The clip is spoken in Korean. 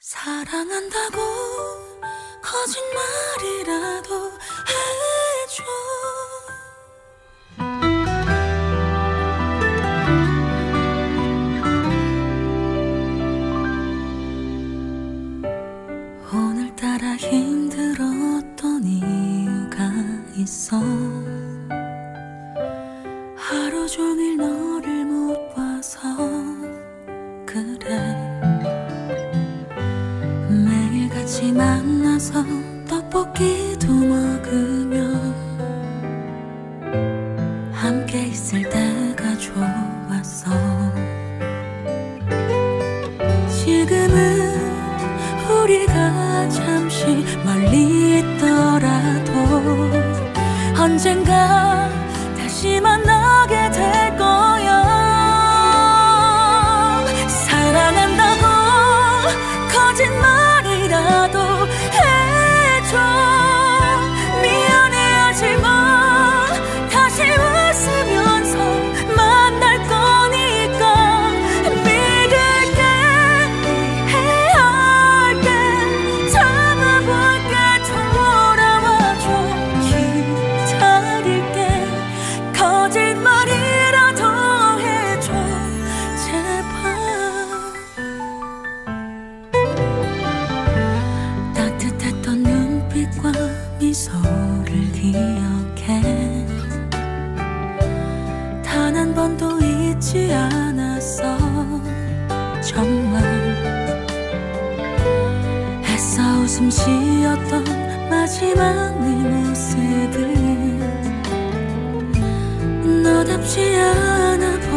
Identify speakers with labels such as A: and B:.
A: 사랑한다고 거짓말이라도 해줘. 오늘따라 힘들었던 이유가 있어. 하루 종일 너를 못 봐서 그래. 매일같이 만나서 떡볶이도 먹으며 함께 있을 때가 좋았어. 지금은 우리가 잠시 멀리 있더라도 언젠가 다시 만나게 될 거야. 사랑한다고 거짓말이라도 해줘. 미안해하지만 다시 웃으면서 만날 거니까 믿을게. 해야 할게 참아볼게. 돌아와줘. 기다릴게. 거짓말이라도 해줘 제발. 따뜻했던 눈빛과 미소를 기억해. 단 한 번도 잊지 않았어 정말. 애써 웃음 지었던 마지막 네 모습을 너답지 않아